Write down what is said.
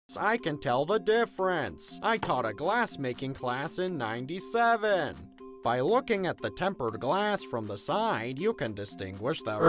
I can tell the difference. I taught a glass-making class in '97. By looking at the tempered glass from the side, you can distinguish the